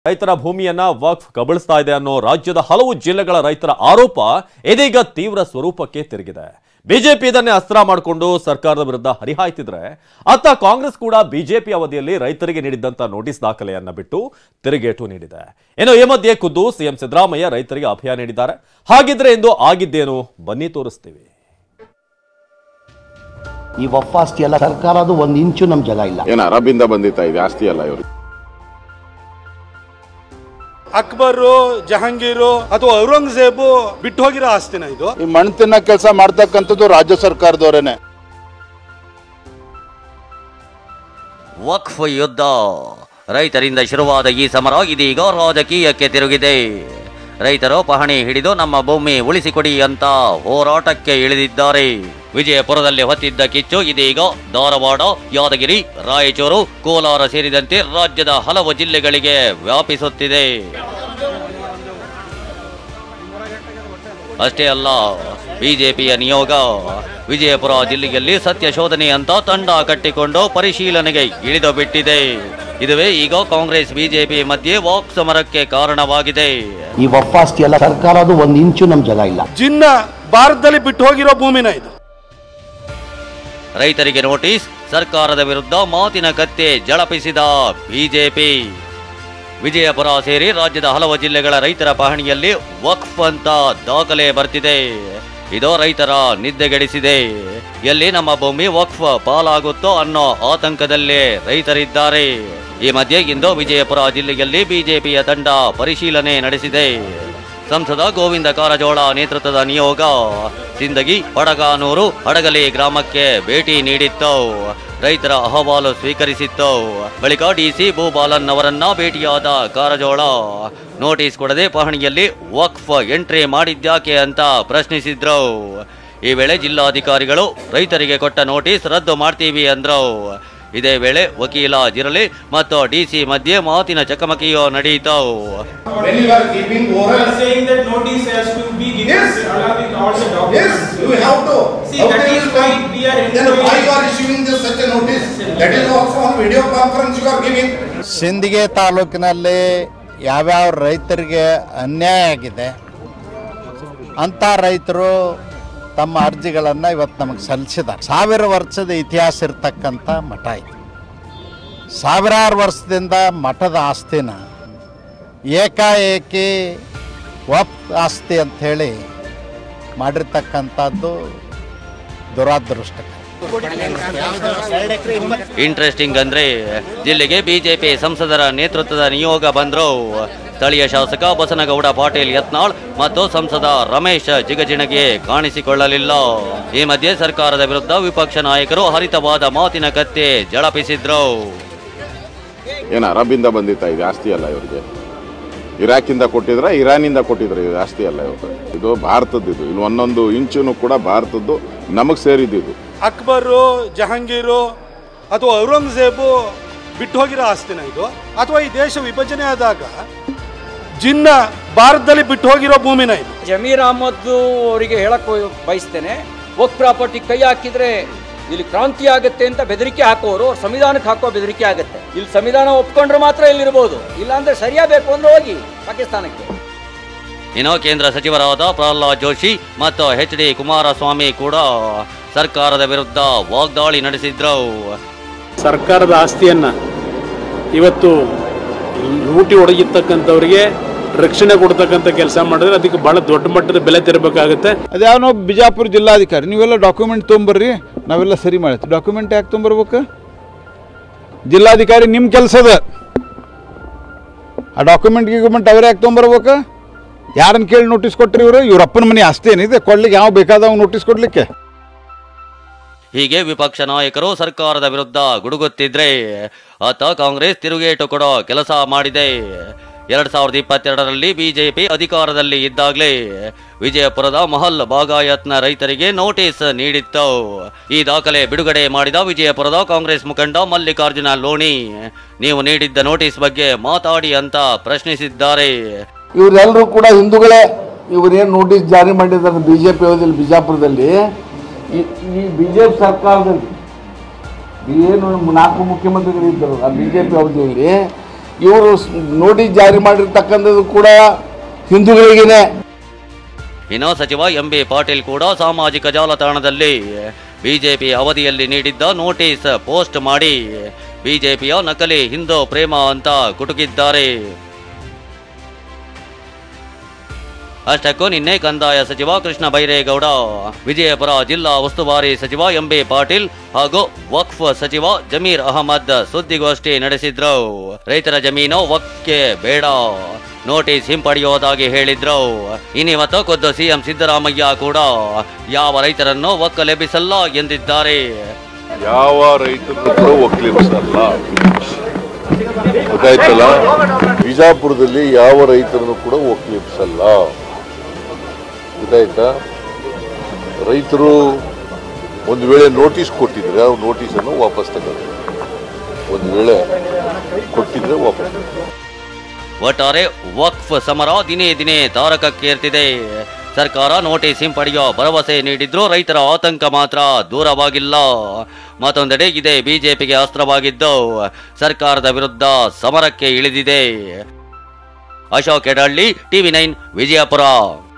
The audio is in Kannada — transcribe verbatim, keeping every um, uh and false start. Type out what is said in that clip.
ರೈತರ ಭೂಮಿಯನ್ನ ವಕ್ಫ್ ಕಬಳಿಸ್ತಾ ಇದೆ ಅನ್ನೋ ರಾಜ್ಯದ ಹಲವು ಜಿಲ್ಲೆಗಳ ರೈತರ ಆರೋಪ ಇದೀಗ ತೀವ್ರ ಸ್ವರೂಪಕ್ಕೆ ತಿರುಗಿದೆ. ಬಿಜೆಪಿ ಇದನ್ನೇ ಅಸ್ತ್ರ ಮಾಡಿಕೊಂಡು ಸರ್ಕಾರದ ವಿರುದ್ಧ ಹರಿಹಾಯ್ತಿದ್ರೆ, ಅತ್ತ ಕಾಂಗ್ರೆಸ್ ಕೂಡ ಬಿಜೆಪಿ ಅವಧಿಯಲ್ಲಿ ರೈತರಿಗೆ ನೀಡಿದ್ದಂತ ನೋಟಿಸ್ ದಾಖಲೆಯನ್ನ ಬಿಟ್ಟು ತಿರುಗೇಟು ನೀಡಿದೆ. ಇನ್ನು ಈ ಮಧ್ಯೆ ಖುದ್ದು ಸಿಎಂ ಸಿದ್ದರಾಮಯ್ಯ ರೈತರಿಗೆ ಅಭಯ ನೀಡಿದ್ದಾರೆ. ಹಾಗಿದ್ರೆ ಎಂದು ಆಗಿದ್ದೇನು ಬನ್ನಿ ತೋರಿಸ್ತೀವಿ. ಈ ವಕ್ಫ್ ಆಸ್ತಿ ಎಲ್ಲ ಸರ್ಕಾರದ ಒಂದು ಇಂಚು ನಮ್ಮ ಜಾಗ ಇಲ್ಲ. ಏನು ಅರಬಿಂದ ಬಂದಿತ್ತಾ ಇದು ಆಸ್ತಿ ಅಲ್ಲ ಇವರು. ಅಕ್ಬರು, ಜಹಾಂಗೀರು ಅಥವಾ ಔರಂಗಜೇಬು ಬಿಟ್ಟು ಹೋಗಿರೋ ಆಸ್ತಿನ ಇದು. ಈ ಮಣ್ಣು ತಿನ್ನ ಕೆಲಸ ಮಾಡ್ತಕ್ಕಂಥದ್ದು ರಾಜ್ಯ ಸರ್ಕಾರದವರೇನೆ. ವಕ್ಫ್ ಯುದ್ಧ ರೈತರಿಂದ ಶುರುವಾದ ಈ ಸಮರ ಇದೀಗ ರಾಜಕೀಯಕ್ಕೆ ತಿರುಗಿದೆ. ರೈತರು ಪಹಣಿ ಹಿಡಿದು ನಮ್ಮ ಭೂಮಿ ಉಳಿಸಿಕೊಡಿ ಅಂತ ಹೋರಾಟಕ್ಕೆ ಇಳಿದಿದ್ದಾರೆ. ವಿಜಯಪುರದಲ್ಲಿ ಹೊತ್ತಿದ್ದ ಕಿಚ್ಚು ಇದೀಗ ಧಾರವಾಡ, ಯಾದಗಿರಿ, ರಾಯಚೂರು, ಕೋಲಾರ ಸೇರಿದಂತೆ ರಾಜ್ಯದ ಹಲವು ಜಿಲ್ಲೆಗಳಿಗೆ ವ್ಯಾಪಿಸುತ್ತಿದೆ. ಅಷ್ಟೇ ಅಲ್ಲ, ಬಿಜೆಪಿಯ ನಿಯೋಗ ವಿಜಯಪುರ ಜಿಲ್ಲೆಯಲ್ಲಿ ಸತ್ಯ ಶೋಧನೆ ಅಂತ ತಂಡ ಕಟ್ಟಿಕೊಂಡು ಪರಿಶೀಲನೆಗೆ ಇಳಿದು ಬಿಟ್ಟಿದೆ. ಇದುವೇ ಈಗ ಕಾಂಗ್ರೆಸ್ ಬಿಜೆಪಿ ಮಧ್ಯೆ ವಾಕ್ ಸಮರಕ್ಕೆ ಕಾರಣವಾಗಿದೆ. ಈ ವಕ್ಫ್ ಆಸ್ತಿ ಎಲ್ಲ ಸರ್ಕಾರದ ಒಂದು ಇಂಚು ನಮ್ಮ ಜಾಗ ಇಲ್ಲ. ಜಿನ್ನ ಭಾರತದಲ್ಲಿ ಬಿಟ್ಟು ಹೋಗಿರೋ ಭೂಮಿನ ಇದು. ರೈತರಿಗೆ ನೋಟಿಸ್, ಸರ್ಕಾರದ ವಿರುದ್ಧ ಮಾತಿನ ಕತ್ತೆ ಜಳಪಿಸಿದ ಬಿಜೆಪಿ. ವಿಜಯಪುರ ಸೇರಿ ರಾಜ್ಯದ ಹಲವು ಜಿಲ್ಲೆಗಳ ರೈತರ ಪಹಣಿಯಲ್ಲಿ ವಕ್ಫ್ ಅಂತ ದಾಖಲೆ ಬರ್ತಿದೆ. ಇದು ರೈತರ ನಿದ್ದೆಗೆಡಿಸಿದೆ. ಎಲ್ಲಿ ನಮ್ಮ ಭೂಮಿ ವಕ್ಫ್ ಪಾಲಾಗುತ್ತೋ ಅನ್ನೋ ಆತಂಕದಲ್ಲೇ ರೈತರಿದ್ದಾರೆ. ಈ ಮಧ್ಯೆ ಇಂದು ವಿಜಯಪುರ ಜಿಲ್ಲೆಯಲ್ಲಿ ಬಿಜೆಪಿಯ ತಂಡ ಪರಿಶೀಲನೆ ನಡೆಸಿದೆ. ಸಂಸದ ಗೋವಿಂದ ಕಾರಜೋಳ ನೇತೃತ್ವದ ನಿಯೋಗ ಸಿಂದಗಿ, ಪಡಗಾನೂರು, ಹಡಗಲಿ ಗ್ರಾಮಕ್ಕೆ ಭೇಟಿ ನೀಡಿತ್ತು. ರೈತರ ಅಹವಾಲು ಸ್ವೀಕರಿಸಿತ್ತು. ಬಳಿಕ ಡಿಸಿ ಭೂಬಾಲನ್ ಅವರನ್ನ ಭೇಟಿಯಾದ ಕಾರಜೋಳ ನೋಟಿಸ್ ಕೊಡದೆ ಪಹಣಿಯಲ್ಲಿ ವಕ್ಫ್ ಎಂಟ್ರಿ ಮಾಡಿದ್ಯಾಕೆ ಅಂತ ಪ್ರಶ್ನಿಸಿದ್ರು. ಈ ವೇಳೆ ಜಿಲ್ಲಾಧಿಕಾರಿಗಳು ರೈತರಿಗೆ ಕೊಟ್ಟ ನೋಟಿಸ್ ರದ್ದು ಮಾಡ್ತೀವಿ ಅಂದ್ರು. ಇದೇ ವೇಳೆ ವಕೀಲ ಜಿರಲೆ ಮತ್ತು ಡಿಸಿ ಮಧ್ಯೆ ಮಾತಿನ ಚಕಮಕಿಯೋ ನಡೆಯಿತು. ಸಿಂದಗಿ ತಾಲೂಕಿನಲ್ಲಿ ಯಾವ್ಯಾವ ರೈತರಿಗೆ ಅನ್ಯಾಯ ಆಗಿದೆ ಅಂತ ರೈತರು ತಮ್ಮ ಅರ್ಜಿಗಳನ್ನು ಇವತ್ತು ನಮಗೆ ಸಲ್ಲಿಸಿದ್ದಾರೆ. ಸಾವಿರ ವರ್ಷದ ಇತಿಹಾಸ ಇರ್ತಕ್ಕಂಥ ಮಠ ಇದು. ಸಾವಿರಾರು ವರ್ಷದಿಂದ ಮಠದ ಆಸ್ತಿನ ಏಕಾಏಕಿ ವಕ್ಫ್ ಆಸ್ತಿ ಅಂಥೇಳಿ ಮಾಡಿರ್ತಕ್ಕಂಥದ್ದು ದುರಾದೃಷ್ಟಕರ. ಇಂಟ್ರೆಸ್ಟಿಂಗ್ ಅಂದ್ರೆ ಜಿಲ್ಲೆಗೆ ಬಿಜೆಪಿ ಸಂಸದರ ನೇತೃತ್ವದ ನಿಯೋಗ ಬಂದ್ರು. ಸ್ಥಳೀಯ ಶಾಸಕ ಬಸನಗೌಡ ಪಾಟೀಲ್ ಯತ್ನಾಳ್ ಮತ್ತು ಸಂಸದ ರಮೇಶ್ ಜಿಗಜಿಣಗಿ ಕಾಣಿಸಿಕೊಳ್ಳಲಿಲ್ಲ. ಈ ಮಧ್ಯೆ ಸರ್ಕಾರದ ವಿರುದ್ಧ ವಿಪಕ್ಷ ನಾಯಕರು ಹರಿತವಾದ ಮಾತಿನ ಕತ್ತೆ ಜಳಪಿಸಿದ್ರು. ಏನು ಅರಬಿಂದ ಬಂದಿತ್ತಾ ಇದು ಆಸ್ತಿ ಅಲ್ಲ ಇವರಿಗೆ. ಇರಾಕಿಂದ ಕೊಟ್ಟಿದ್ರ, ಇರಾನಿಂದ ಕೊಟ್ಟಿದ್ರ, ಇದು ಆಸ್ತಿ ಅಲ್ಲ ಇವರು. ಇದು ಭಾರತದ್ದು. ಇದು ಇಲ್ಲಿ ಒಂದೊಂದು ಇಂಚುನು ಕೂಡ ಭಾರತದ್ದು, ನಮಗ್ ಸೇರಿದ್ದು. ಅಕ್ಬರು, ಜಹಾಂಗೀರು ಅಥವಾ ಔರಂಗಜೇಬು ಬಿಟ್ಟು ಹೋಗಿರೋ ಆಸ್ತಿನ ಇದು. ಅಥವಾ ಈ ದೇಶ ವಿಭಜನೆ ಆದಾಗ ಜಿನ್ನ ಭಾರತದಲ್ಲಿ ಬಿಟ್ಟು ಹೋಗಿರೋ ಭೂಮಿನ ಇದು. ಜಮೀರ್ ಅಹಮದ್ ಅವರಿಗೆ ಹೇಳಕ್ ಬಯಸ್ತೇನೆ, ವಕ್ಫ್ ಪ್ರಾಪರ್ಟಿ ಕೈ ಹಾಕಿದ್ರೆ ಇಲ್ಲಿ ಕ್ರಾಂತಿ ಆಗುತ್ತೆ ಅಂತ ಬೆದರಿಕೆ ಹಾಕೋರು ಸಂವಿಧಾನಕ್ಕೆ ಹಾಕೋ ಬೆದರಿಕೆ ಆಗುತ್ತೆ. ಇಲ್ಲಿ ಸಂವಿಧಾನ ಒಪ್ಕೊಂಡ್ರೆ ಮಾತ್ರ ಇಲ್ಲಿರ್ಬೋದು, ಇಲ್ಲಾಂದ್ರೆ ಸರಿಯಾಗಬೇಕು ಅಂದ್ರೆ ಹೋಗಿ ಪಾಕಿಸ್ತಾನಕ್ಕೆ. ಇನ್ನು ಕೇಂದ್ರ ಸಚಿವರಾದ ಪ್ರಹ್ಲಾದ್ ಜೋಶಿ ಮತ್ತು ಎಚ್ ಡಿ ಕುಮಾರಸ್ವಾಮಿ ಕೂಡ ಸರ್ಕಾರದ ವಿರುದ್ಧ ವಾಗ್ದಾಳಿ ನಡೆಸಿದ್ರು. ಸರ್ಕಾರದ ಆಸ್ತಿಯನ್ನ ಇವತ್ತು ಲೂಟಿ ಹೊಡೆಗಿರ್ತಕ್ಕಂಥವ್ರಿಗೆ ರಕ್ಷಣೆ ಕೊಡ್ತಕ್ಕಂಥ ಕೆಲಸ ಮಾಡಿದ್ರೆ ಅದಕ್ಕೆ ಬಹಳ ದೊಡ್ಡ ಮಟ್ಟದ ಬೆಲೆ ತೆರಬೇಕಾಗುತ್ತೆ. ಅದ್ಯಾವನೋ ಬಿಜಾಪುರ ಜಿಲ್ಲಾಧಿಕಾರಿ, ನೀವೆಲ್ಲ ಡಾಕ್ಯುಮೆಂಟ್ ತೊಗೊಂಬರ್ರಿ, ನಾವೆಲ್ಲ ಸರಿ ಮಾಡತ್ತೀವಿ. ಡಾಕ್ಯುಮೆಂಟ್ ಯಾಕೆ ತೊಗೊಂಬರ್ಬೇಕು? ಜಿಲ್ಲಾಧಿಕಾರಿ ನಿಮ್ಮ ಕೆಲಸದ ಆ ಡಾಕ್ಯುಮೆಂಟ್ ಗಿಕ್ಯುಮೆಂಟ್ ಅವ್ರು ಯಾಕೆ ತೊಗೊಂಬರ್ಬೇಕು? ಯಾರನ್ನು ಕೇಳಿ ನೋಟಿಸ್ ಕೊಟ್ಟರಿ ಇವರು? ಇವ್ರಪ್ಪನ ಮನೆ ಆಸ್ತಿ ಏನಿದೆ ಕೊಡ್ಲಿಕ್ಕೆ? ಯಾವ ಬೇಕಾದವ್ ನೋಟಿಸ್ ಕೊಡ್ಲಿಕ್ಕೆ? ಹೀಗೆ ವಿಪಕ್ಷ ನಾಯಕರು ಸರ್ಕಾರದ ವಿರುದ್ಧ ಗುಡುಗುತ್ತಿದ್ರೆ, ಆತ ಕಾಂಗ್ರೆಸ್ ತಿರುಗೇಟು ಕೊಡೋ ಕೆಲಸ ಮಾಡಿದೆ. ಎರಡ್ ಸಾವಿರದ ಇಪ್ಪತ್ತೆರಡರಲ್ಲಿ ಬಿಜೆಪಿ ಅಧಿಕಾರದಲ್ಲಿ ಇದ್ದಾಗಲೇ ವಿಜಯಪುರದ ಮಹಲ್ ಬಾಗಾಯತ್ನ ರೈತರಿಗೆ ನೋಟಿಸ್ ನೀಡಿತ್ತು. ಈ ದಾಖಲೆ ಬಿಡುಗಡೆ ಮಾಡಿದ ವಿಜಯಪುರದ ಕಾಂಗ್ರೆಸ್ ಮುಖಂಡ ಮಲ್ಲಿಕಾರ್ಜುನ ಲೋಣಿ ನೀವು ನೀಡಿದ್ದ ನೋಟಿಸ್ ಬಗ್ಗೆ ಮಾತಾಡಿ ಅಂತ ಪ್ರಶ್ನಿಸಿದ್ದಾರೆ. ಇವರೆಲ್ಲರೂ ಕೂಡ ಹಿಂದೂಗಳೇ. ಇವರೇನು ನೋಟಿಸ್ ಜಾರಿ ಮಾಡಿದ್ದಾರೆ ಬಿಜೆಪಿ ಅವಧಿಯಲ್ಲಿ ಬಿಜಾಪುರದಲ್ಲಿ, ಈ ಬಿಜೆಪಿ ಸರ್ಕಾರದಲ್ಲಿ ಏನು ನಾಲ್ಕು ಮುಖ್ಯಮಂತ್ರಿಗಳಿದ್ದರು ಆ ಬಿಜೆಪಿ ಅವಧಿಯಲ್ಲಿ ಇವರು ನೋಟಿಸ್ ಜಾರಿ ಮಾಡಿರ್ತಕ್ಕಂಥದ್ದು ಕೂಡ ಹಿಂದೂಗಳಿಗೇನೆ. ಇನ್ನು ಸಚಿವ ಎಂ ಬಿ ಪಾಟೀಲ್ ಕೂಡ ಸಾಮಾಜಿಕ ಜಾಲತಾಣದಲ್ಲಿ ಬಿಜೆಪಿ ಅವಧಿಯಲ್ಲಿ ನೀಡಿದ್ದ ನೋಟಿಸ್ ಪೋಸ್ಟ್ ಮಾಡಿ ಬಿಜೆಪಿಯ ನಕಲಿ ಹಿಂದೂ ಪ್ರೇಮ ಅಂತ ಕುಟುಕಿದ್ದಾರೆ. ಅಷ್ಟಕ್ಕೂ ನಿನ್ನೆ ಕಂದಾಯ ಸಚಿವ ಕೃಷ್ಣ ಬೈರೇಗೌಡ, ವಿಜಯಪುರ ಜಿಲ್ಲಾ ಉಸ್ತುವಾರಿ ಸಚಿವ ಎಂ ಬಿ ಪಾಟೀಲ್ ಹಾಗೂ ವಕ್ಫ್ ಸಚಿವ ಜಮೀರ್ ಅಹಮದ್ ಸುದ್ದಿಗೋಷ್ಠಿ ನಡೆಸಿದ್ರು. ರೈತರ ಜಮೀನು ವಕ್ಫ್ಗೆ ಬೇಡ, ನೋಟಿಸ್ ಹಿಂಪಡೆಯುವುದಾಗಿ ಹೇಳಿದ್ರು. ಇನ್ನಿವತ್ತು ಖುದ್ದು ಸಿಎಂ ಸಿದ್ದರಾಮಯ್ಯ ಕೂಡ ಯಾವ ರೈತರನ್ನು ಒಕ್ಕಲೆಬ್ಬಿಸಲ್ಲ ಎಂದಿದ್ದಾರೆ. ಯಾವ ರೈತರನ್ನು ಕೂಡ ಒಕ್ಕಲೆಬ್ಬಿಸಲ್ಲ, ಗೊತ್ತಾಯ್ತಲ್ಲ. ಬಿಜಾಪುರದಲ್ಲಿ ಯಾವ ರೈತರನ್ನು ಕೂಡ ಒಕ್ಕಲೆಬ್ಬಿಸಲ್ಲ, ಗೊತ್ತಾಯ್ತಾ. ರೈತರು ಒಂದು ವೇಳೆ ನೋಟಿಸ್ ಕೊಟ್ಟಿದ್ರೆ ಅವ್ರು ನೋಟಿಸನ್ನು ವಾಪಸ್ ತಗೊಳ್ತಾರೆ, ಒಂದು ವೇಳೆ ಕೊಟ್ಟಿದ್ರೆ ವಾಪಸ್. ಒಟ್ಟಾರೆ ವಕ್ಫ್ ಸಮರ ದಿನೇ ದಿನೇ ತಾರಕಕ್ಕೇರ್ತಿದೆ. ಸರ್ಕಾರ ನೋಟಿಸ್ ಹಿಂಪಡೆಯುವ ಭರವಸೆ ನೀಡಿದ್ರೂ ರೈತರ ಆತಂಕ ಮಾತ್ರ ದೂರವಾಗಿಲ್ಲ. ಮತ್ತೊಂದೆಡೆ ಇದೇ ಬಿಜೆಪಿಗೆ ಅಸ್ತ್ರವಾಗಿದ್ದು ಸರ್ಕಾರದ ವಿರುದ್ಧ ಸಮರಕ್ಕೆ ಇಳಿದಿದೆ. Ashok Yedahalli, TV nine, Vijayapura.